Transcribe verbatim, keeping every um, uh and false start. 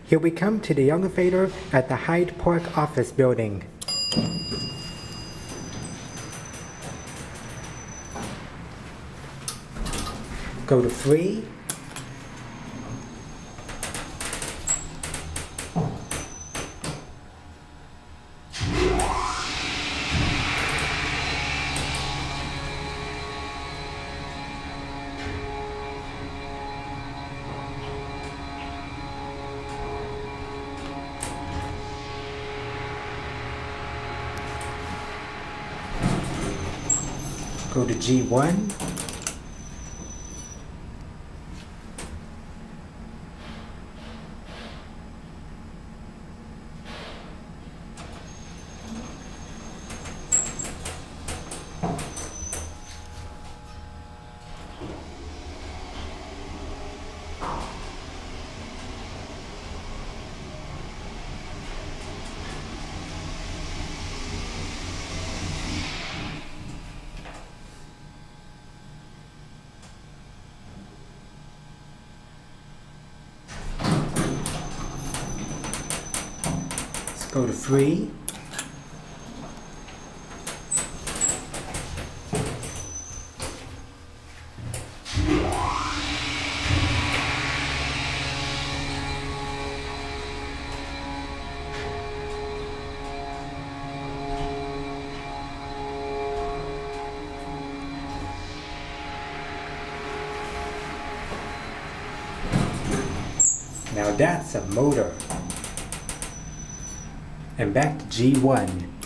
Here we come to the elevator at the Hyde Park Office Building. Go to three. Go to G one. Go to three. Now that's a motor. And back to G one.